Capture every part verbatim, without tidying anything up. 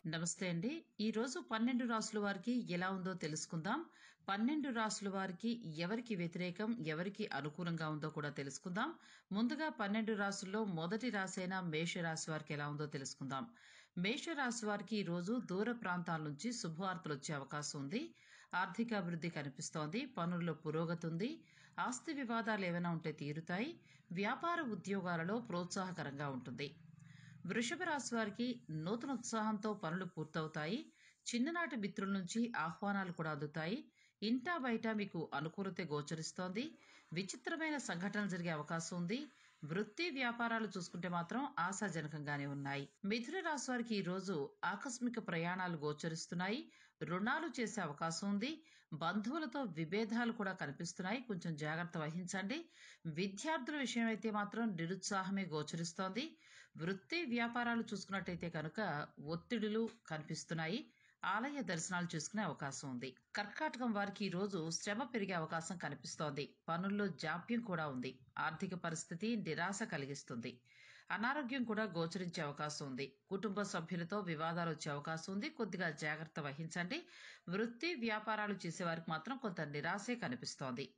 నమస్తే అండి. ఈరోజు పన్నెండు రాసుల వారికి ఎలా ఉందో తెలుసుకుందాం. పన్నెండు రాసుల వారికి ఎవరికి వ్యతిరేకం, ఎవరికి అనుకూలంగా ఉందో కూడా తెలుసుకుందాం. ముందుగా పన్నెండు రాసుల్లో మొదటి రాశి అయిన మేషరాశి వారికి ఎలా ఉందో తెలుసుకుందాం. మేషరాశి వారికి ఈరోజు దూర ప్రాంతాల నుంచి శుభవార్తలు వచ్చే అవకాశం ఉంది. ఆర్థిక అభివృద్ధి కనిపిస్తోంది. పనుల్లో పురోగతి ఉంది. ఆస్తి వివాదాలు ఏమైనా ఉంటే తీరుతాయి. వ్యాపార ఉద్యోగాలలో ప్రోత్సాహకరంగా ఉంటుంది. వృషభ రాశి వారికి నూతన ఉత్సాహంతో పనులు పూర్తవుతాయి. చిన్ననాటి మిత్రుల నుంచి ఆహ్వానాలు కూడా అందుతాయి. ఇంటా బయట మీకు అనుకూలత గోచరిస్తోంది. విచిత్రమైన సంఘటనలు జరిగే అవకాశం ఉంది. వృత్తి వ్యాపారాలు చూసుకుంటే మాత్రం ఆశాజనకంగానే ఉన్నాయి. మిథున రాశి వారికి ఈ రోజు ఆకస్మిక ప్రయాణాలు గోచరిస్తున్నాయి. రుణాలు చేసే అవకాశం ఉంది. బంధువులతో విభేదాలు కూడా కనిపిస్తున్నాయి. కొంచెం జాగ్రత్త వహించండి. విద్యార్థుల విషయం అయితే మాత్రం నిరుత్సాహమే గోచరిస్తోంది. వృత్తి వ్యాపారాలు చూసుకున్నట్టయితే కనుక ఒత్తిడులు కనిపిస్తున్నాయి. ఆలయ దర్శనాలు చేసుకునే అవకాశం ఉంది. కర్కాటకం వారికి ఈ రోజు శ్రమ పెరిగే అవకాశం కనిపిస్తోంది. పనుల్లో జాప్యం కూడా ఉంది. ఆర్థిక పరిస్థితి నిరాశ కలిగిస్తుంది. అనారోగ్యం కూడా గోచరించే అవకాశం ఉంది. కుటుంబ సభ్యులతో వివాదాలు వచ్చే అవకాశం ఉంది. కొద్దిగా జాగ్రత్త వహించండి. వృత్తి వ్యాపారాలు చేసేవారికి మాత్రం కొంత నిరాశే కనిపిస్తోంది.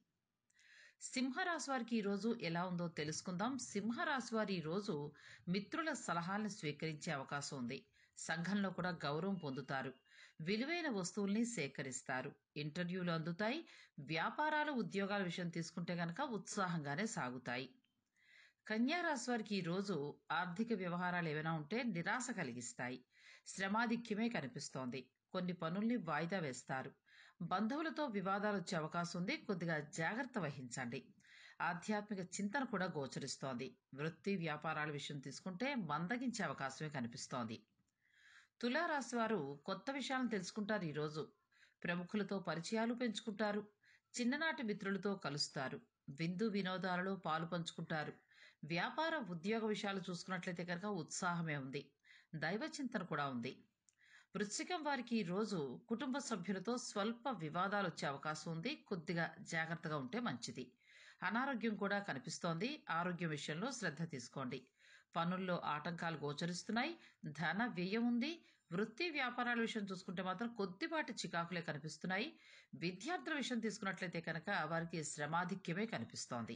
సింహరాశి వారికి ఈరోజు ఎలా ఉందో తెలుసుకుందాం. సింహరాశి వారి ఈరోజు మిత్రుల సలహాలను స్వీకరించే అవకాశం ఉంది. సంఘంలో కూడా గౌరవం పొందుతారు. విలువైన వస్తువుల్ని సేకరిస్తారు. ఇంటర్వ్యూలు అందుతాయి. వ్యాపారాలు ఉద్యోగాల విషయం తీసుకుంటే గనక ఉత్సాహంగానే సాగుతాయి. కన్యారాశి వారికి ఈరోజు ఆర్థిక వ్యవహారాలు ఏమైనా ఉంటే నిరాశ కలిగిస్తాయి. శ్రమాధిక్యమే కనిపిస్తోంది. కొన్ని పనుల్ని వాయిదా వేస్తారు. బంధువులతో వివాదాలు వచ్చే అవకాశం ఉంది. కొద్దిగా జాగ్రత్త వహించండి. ఆధ్యాత్మిక చింతన కూడా గోచరిస్తోంది. వృత్తి వ్యాపారాల విషయం తీసుకుంటే మందగించే అవకాశమే కనిపిస్తోంది. తులారాశి వారు కొత్త విషయాలను తెలుసుకుంటారు. ఈరోజు ప్రముఖులతో పరిచయాలు పెంచుకుంటారు. చిన్ననాటి మిత్రులతో కలుస్తారు. విందు వినోదాలలో పాలు పంచుకుంటారు. వ్యాపార ఉద్యోగ విషయాలు చూసుకున్నట్లయితే కనుక ఉత్సాహమే ఉంది. దైవ చింతన కూడా ఉంది. వృశ్చికం వారికి ఈ రోజు కుటుంబ సభ్యులతో స్వల్ప వివాదాలు వచ్చే అవకాశం ఉంది. కొద్దిగా జాగ్రత్తగా ఉంటే మంచిది. అనారోగ్యం కూడా కనిపిస్తోంది. ఆరోగ్యం విషయంలో శ్రద్ధ తీసుకోండి. పనుల్లో ఆటంకాలు గోచరిస్తున్నాయి. ధన వ్యయం ఉంది. వృత్తి వ్యాపారాల విషయం చూసుకుంటే మాత్రం కొద్దిపాటి చికాకులే కనిపిస్తున్నాయి. విద్యార్థుల విషయం తీసుకున్నట్లయితే కనుక వారికి శ్రమాధిక్యమే కనిపిస్తోంది.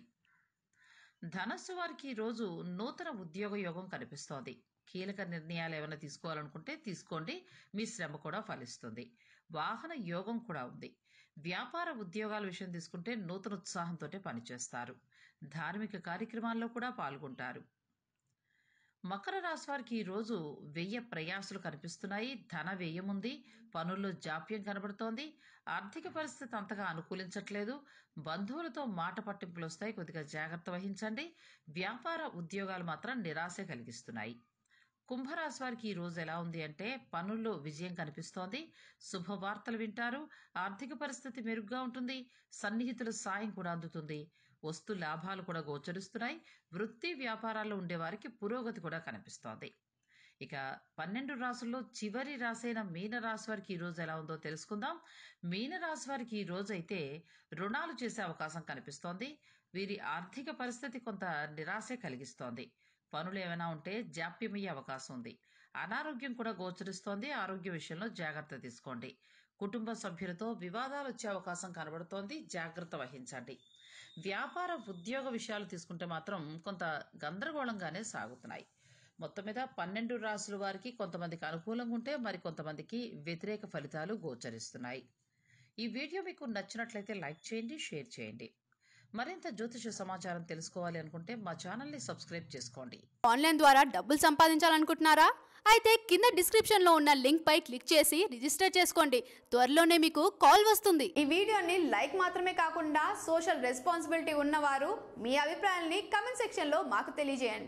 ధనస్సు వారికి ఈ రోజు నూతన ఉద్యోగ యోగం కనిపిస్తోంది. కీలక నిర్ణయాలు ఏమైనా తీసుకోవాలనుకుంటే తీసుకోండి. మీ శ్రమ కూడా ఫలిస్తుంది. వాహన యోగం కూడా ఉంది. వ్యాపార ఉద్యోగాల విషయం తీసుకుంటే నూతన ఉత్సాహంతో పనిచేస్తారు. ధార్మిక కార్యక్రమాల్లో కూడా పాల్గొంటారు. మకర రాశి వారికి ఈ రోజు వ్యయ ప్రయాసాలు కనిపిస్తున్నాయి. ధన వ్యయం ఉంది. పనుల్లో జాప్యం కనబడుతోంది. ఆర్థిక పరిస్థితి అంతగా అనుకూలించట్లేదు. బంధువులతో మాట పట్టింపులు వస్తాయి. కొద్దిగా జాగ్రత్త వహించండి. వ్యాపార ఉద్యోగాలు మాత్రం నిరాశ కలిగిస్తున్నాయి. కుంభరాశి వారికి ఈ రోజు ఎలా ఉంది అంటే పనుల్లో విజయం కనిపిస్తోంది. శుభవార్తలు వింటారు. ఆర్థిక పరిస్థితి మెరుగ్గా ఉంటుంది. సన్నిహితుల సాయం కూడా అందుతుంది. వస్తు లాభాలు కూడా గోచరిస్తున్నాయి. వృత్తి వ్యాపారాల్లో ఉండేవారికి పురోగతి కూడా కనిపిస్తోంది. ఇక పన్నెండు రాసుల్లో చివరి రాశి అయిన మీనరాశి వారికి ఈ రోజు ఎలా ఉందో తెలుసుకుందాం. మీనరాశి వారికి ఈ రోజు అయితే రుణాలు చేసే అవకాశం కనిపిస్తోంది. వీరి ఆర్థిక పరిస్థితి కొంత నిరాశే కలిగిస్తోంది. పనులు ఏమైనా ఉంటే జాప్యమయ్యే అవకాశం ఉంది. అనారోగ్యం కూడా గోచరిస్తోంది. ఆరోగ్య విషయంలో జాగ్రత్త తీసుకోండి. కుటుంబ సభ్యులతో వివాదాలు వచ్చే అవకాశం కనబడుతోంది. జాగ్రత్త వహించండి. వ్యాపార ఉద్యోగ విషయాలు తీసుకుంటే మాత్రం కొంత గందరగోళంగానే సాగుతున్నాయి. మొత్తం మీద పన్నెండు రాసుల వారికి కొంతమందికి అనుకూలంగా ఉంటే మరి కొంతమందికి వ్యతిరేక ఫలితాలు గోచరిస్తున్నాయి. ఈ వీడియో మీకు నచ్చినట్లయితే లైక్ చేయండి, షేర్ చేయండి. మరింత జ్యోతిష సమాచారం తెలుసుకోవాలి అనుకుంటే మా ఛానల్ని సబ్స్క్రైబ్ చేసుకోండి. ఆన్లైన్ ద్వారా డబ్బులు సంపాదించాలనుకుంటున్నారా? అయితే కింద డిస్క్రిప్షన్లో ఉన్న లింక్ పై క్లిక్ చేసి రిజిస్టర్ చేసుకోండి. త్వరలోనే మీకు కాల్ వస్తుంది. ఈ వీడియోని లైక్ మాత్రమే కాకుండా సోషల్ రెస్పాన్సిబిలిటీ ఉన్నవారు మీ అభిప్రాయాన్ని కామెంట్ సెక్షన్లో మాకు తెలియజేయండి.